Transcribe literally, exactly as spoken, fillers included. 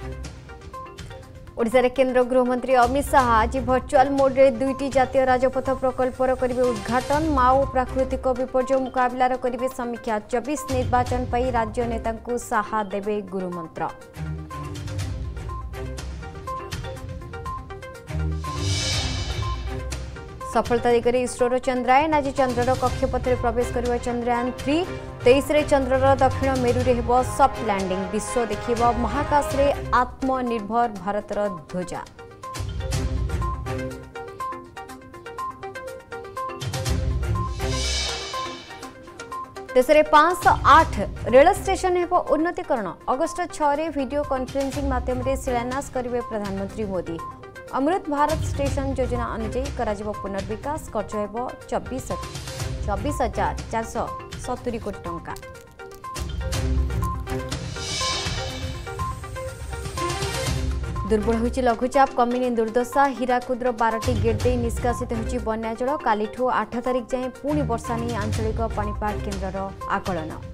ओडिशा रे केंद्र गृहमंत्री अमित शाह आज भर्चुआल मोड्रे दुईटी जातीय राजपथ प्रकल्पर करेंगे उद्घाटन। माओ प्राकृतिक विपर्यय मुकाबलार करेंगे समीक्षा। चौबीस निर्वाचन पर राज्य नेता को शाह देवे गुरुमंत्र। सफलता दिगरे इसरोर चंद्रायन आज चंद्रर कक्षपथ प्रवेश कर चंद्रयान थ्री। तेईस रे चंद्रर दक्षिण मेरु रे हेबो सॉफ्ट लैंडिंग। विश्व देखिबो महाकाश रे आत्मनिर्भर भारतर ध्वजा। देश में पाँच सौ आठ रेल स्टेशन हेबो उन्नतीकरण। अगस्ट छह रे वीडियो कॉन्फ्रेंसिंग माध्यम रे शिलान्यास करिवे प्रधानमंत्री मोदी। अमृत भारत स्टेशन योजना अनुଯାयी कराजिबो पुनर्विकास। खर्च हेबो चौबीस चौबीस हजार चार सौ सत्तरी कोटी टंका। दुर्बल होइछि लघुचाप कमिनी दुर्दशा। हीराकुद्र बारटी गेट दे निष्कासित होइछि बन्या जल। कालीठू आठ तारिख जाए पुणी वर्षा नहीं आंचलिक पाणीपाग केन्द्रर आकलन।